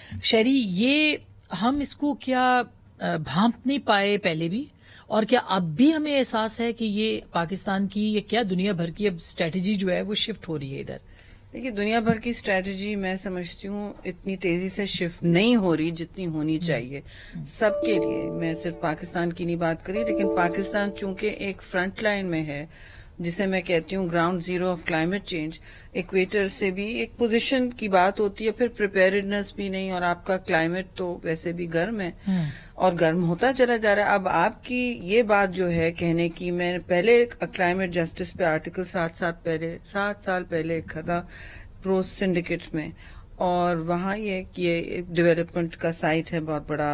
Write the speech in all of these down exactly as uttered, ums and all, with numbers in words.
شہری یہ ہم اس کو کیا بھانپ نہیں پائے پہلے بھی، اور کیا اب بھی ہمیں احساس ہے کہ یہ پاکستان کی یا کیا دنیا بھر کی اب اسٹریٹجی جو ہے وہ شفٹ ہو رہی ہے ادھر؟ دیکھیے دنیا بھر کی اسٹریٹجی میں سمجھتی ہوں اتنی تیزی سے شفٹ نہیں ہو رہی جتنی ہونی چاہیے سب کے لیے. میں صرف پاکستان کی نہیں بات کری، لیکن پاکستان چونکہ ایک فرنٹ لائن میں ہے، جسے میں کہتی ہوں ground zero of climate change. Equator سے بھی ایک پوزیشن کی بات ہوتی ہے، پھر پریپیئرڈنس بھی نہیں، اور آپ کا کلائمیٹ تو ویسے بھی گرم ہے اور گرم ہوتا چلا جا رہا ہے. اب آپ کی یہ بات جو ہے کہنے کی، میں پہلے کلائمیٹ جسٹس پہ آرٹیکل سات سات پہلے سات سال پہلے لکھا تھا پرو سنڈیکیٹ میں، اور وہاں یہ یہ ڈیولپمنٹ کا سائٹ ہے بہت بڑا،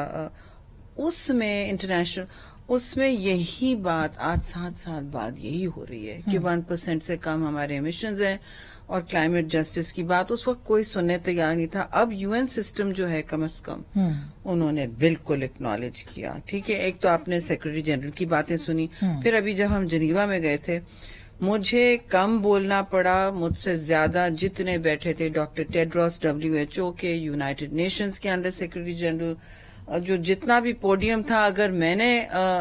اس میں انٹرنیشنل، اس میں یہی بات آج سات سال بعد یہی ہو رہی ہے کہ ون پرسینٹ سے کم ہمارے ایمیشنز ہیں، اور کلائمیٹ جسٹس کی بات اس وقت کوئی سننے تیار نہیں تھا. اب یو این سسٹم جو ہے کم از کم انہوں نے بالکل اکنالج کیا. ٹھیک ہے، ایک تو آپ نے سیکرٹری جنرل کی باتیں سنی، پھر ابھی جب ہم جنیوا میں گئے تھے مجھے کم بولنا پڑا، مجھ سے زیادہ جتنے بیٹھے تھے doctor Tedros W H O کے، یونائٹڈ نیشنز کے انڈر سیکرٹری جنرل، جو جتنا بھی پوڈیم تھا، اگر میں نے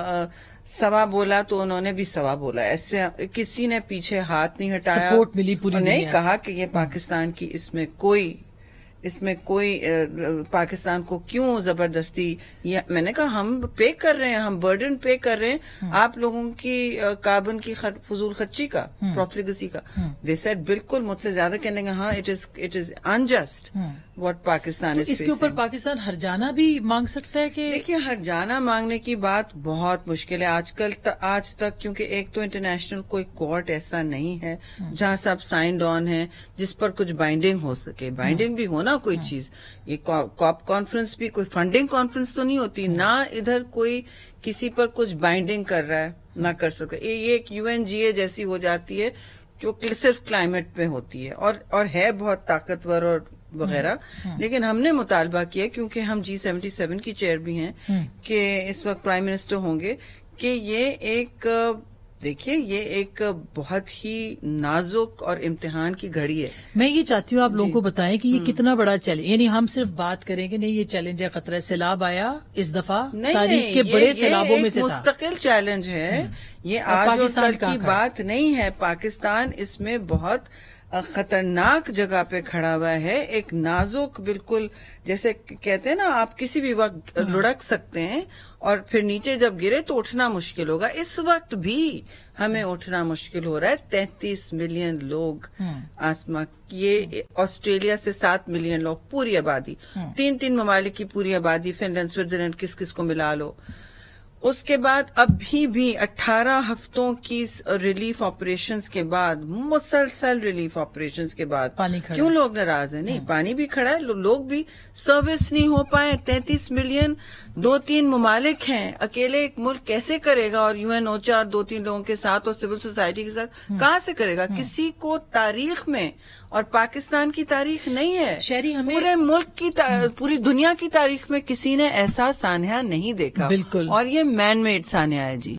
سوا بولا تو انہوں نے بھی سوا بولا. ایسے کسی نے پیچھے ہاتھ نہیں ہٹایا، سپورٹ ملی پوری، نہیں کہا کہ یہ پاکستان کی اس میں کوئی اس میں کوئی پاکستان کو کیوں زبردستی. میں نے کہا ہم پے کر رہے ہیں، ہم برڈن پے کر رہے ہیں آپ لوگوں کی کاربن کی فضول خرچی کا، پروفلیگسی کا. دے سیڈ بالکل مجھ سے زیادہ کہنے گا ہاں it is it is unjust what Pakistan is. اس کے اوپر پاکستان ہرجانہ بھی مانگ سکتا ہے کہ دیکھیے ہرجانہ مانگنے کی بات بہت مشکل ہے آج کل آج تک، کیونکہ ایک تو انٹرنیشنل کوئی کورٹ ایسا نہیں ہے جہاں سب سائنڈ آن ہے جس پر کچھ بائنڈنگ ہو سکے. بائنڈنگ بھی ہونا کوئی چیز، یہ کاپ کانفرنس بھی کوئی فنڈنگ کانفرنس تو نہیں ہوتی، نہ ادھر کوئی کسی پر کچھ بائنڈنگ کر رہا ہے نہ کر سکتا. یہ ایک یو این جی اے جیسی ہو جاتی ہے جو صرف کلائمیٹ پہ ہوتی ہے، اور اور ہے بہت طاقتور اور وغیرہ. لیکن ہم نے مطالبہ کیا، کیونکہ ہم جی سیونٹی سیون کی چیئر بھی ہیں، کہ اس وقت پرائم منسٹر ہوں گے، کہ یہ ایک دیکھیے یہ ایک بہت ہی نازک اور امتحان کی گھڑی ہے. میں یہ چاہتی ہوں آپ لوگوں کو بتائیں کہ یہ کتنا بڑا چیلنج، یعنی ہم صرف بات کریں کہ نہیں یہ چیلنج ہے، خطرہ سیلاب آیا اس دفعہ تاریخ کے بڑے سیلابوں میں سے تھا. مستقل چیلنج ہے یہ، آج اور کل کی بات نہیں ہے. پاکستان اس میں بہت خطرناک جگہ پہ کھڑا ہوا ہے، ایک نازک، بالکل جیسے کہتے ہیں نا آپ کسی بھی وقت لڑک سکتے ہیں اور پھر نیچے جب گرے تو اٹھنا مشکل ہوگا. اس وقت بھی ہمیں اٹھنا مشکل ہو رہا ہے. تینتیس ملین لوگ آسما، یہ آسٹریلیا سے سات ملین لوگ، پوری آبادی، تین تین ممالک کی پوری آبادی، فن لینڈ، سوئٹزرلینڈ، کس کس کو ملا لو. اس کے بعد ابھی بھی اٹھارہ ہفتوں کی ریلیف آپریشنز کے بعد، مسلسل ریلیف آپریشنز کے بعد کیوں لوگ ناراض ہیں؟ نہیں، پانی بھی کھڑا ہے، لوگ بھی سروس نہیں ہو پائے. تینتیس ملین، دو تین ممالک ہیں، اکیلے ایک ملک کیسے کرے گا؟ اور یو این اوچا اور دو تین لوگوں کے ساتھ اور سول سوسائٹی کے ساتھ کہاں سے کرے گا؟ کسی کو تاریخ میں، اور پاکستان کی تاریخ نہیں ہے، شہری ہمیں پورے ملک کی پوری دنیا کی تاریخ میں کسی نے ایسا سانحہ نہیں دیکھا. بالکل، اور یہ مین میڈ سانحہ ہے. جی